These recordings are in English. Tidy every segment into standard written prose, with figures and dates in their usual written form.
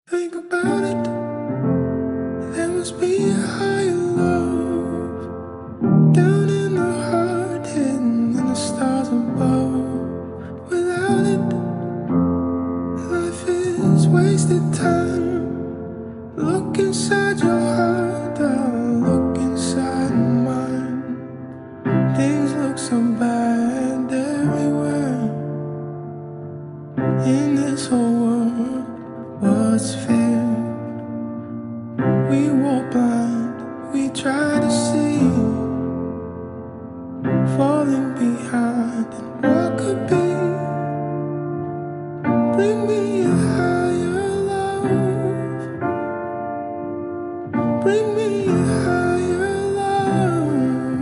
Think about it, there must be a higher love down in the heart, hidden in the stars above. Without it, life is wasted time. Look inside your heart, I'll look inside mine. Things look so bad everywhere in this whole world. What's fair? We walk blind, we try to see, falling behind and what could be. Bring me a higher love, bring me a higher love,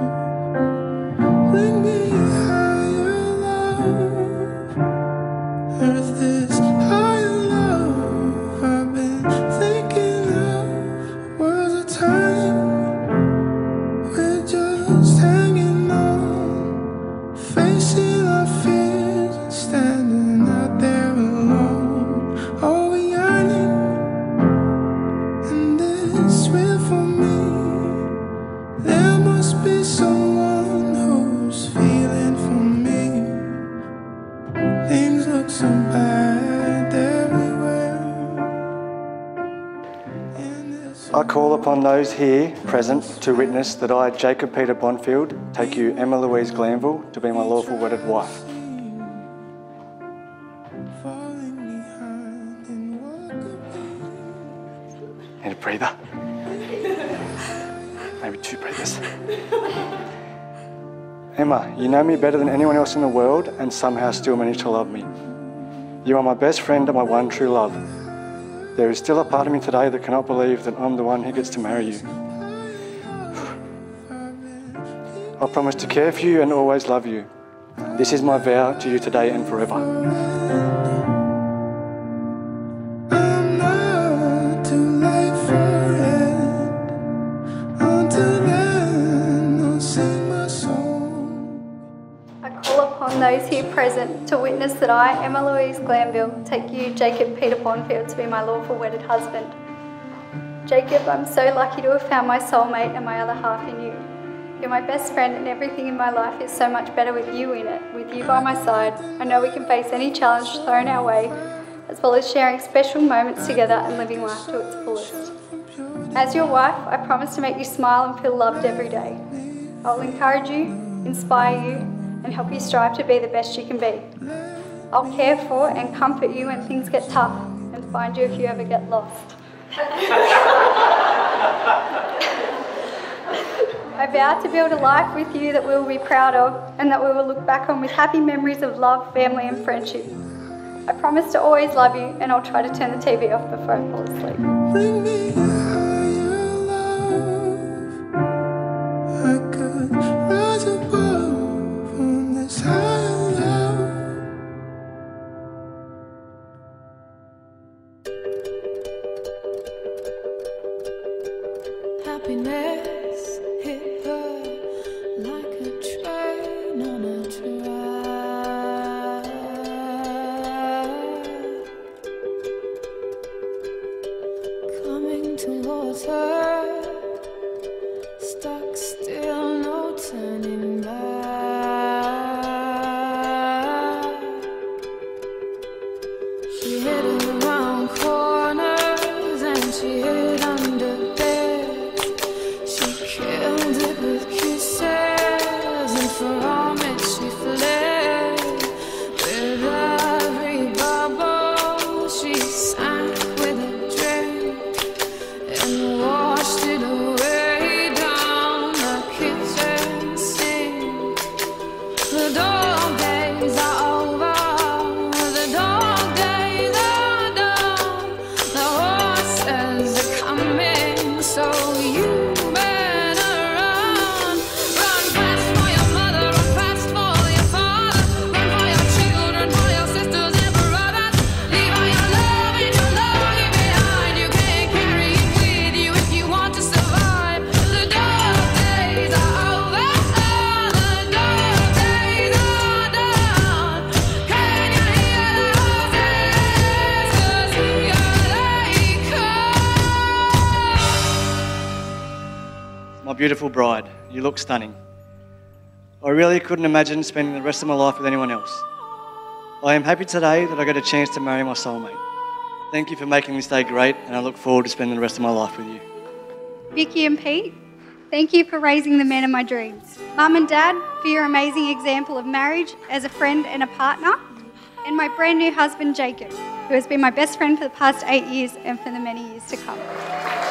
bring me a higher love. Earth is higher love. I've been thinking of was a time we're just hanging on, facing our fears and standing out there alone. Are we yearning? And it's real for me. There must be someone who's feeling for me. Things look so bad everywhere. I call upon those here present to witness that I, Jacob Peter Bonfield, take you, Emma Louise Glanville, to be my lawful wedded wife. Need a breather? Maybe 2 breathers. Emma, you know me better than anyone else in the world and somehow still manage to love me. You are my best friend and my one true love. There is still a part of me today that cannot believe that I'm the one who gets to marry you. I promise to care for you and always love you. This is my vow to you today and forever. Those here present to witness that I, Emma Louise Glanville, take you, Jacob Peter Bonfield, to be my lawful wedded husband. Jacob, I'm so lucky to have found my soulmate and my other half in you. You're my best friend and everything in my life is so much better with you in it. With you by my side, I know we can face any challenge thrown our way, as well as sharing special moments together and living life to its fullest. As your wife, I promise to make you smile and feel loved every day. I will encourage you, inspire you, and help you strive to be the best you can be. I'll care for and comfort you when things get tough and find you if you ever get lost. I vow to build a life with you that we will be proud of and that we will look back on with happy memories of love, family and friendship. I promise to always love you and I'll try to turn the TV off before I fall asleep. Bring me a higher love. I could rise above on this higher love. Happiness hit her like a train on a track, coming towards her, stuck still, no turning back. She hid around corners and she hid under beds. She killed it with kisses and from it she fled. With every bubble she sank with a drink in the water. beautiful bride. You look stunning. I really couldn't imagine spending the rest of my life with anyone else. I am happy today that I got a chance to marry my soulmate. Thank you for making this day great, and I look forward to spending the rest of my life with you. Vicky and Pete, thank you for raising the men of my dreams. Mum and Dad, for your amazing example of marriage as a friend and a partner. And my brand new husband, Jacob, who has been my best friend for the past 8 years and for the many years to come.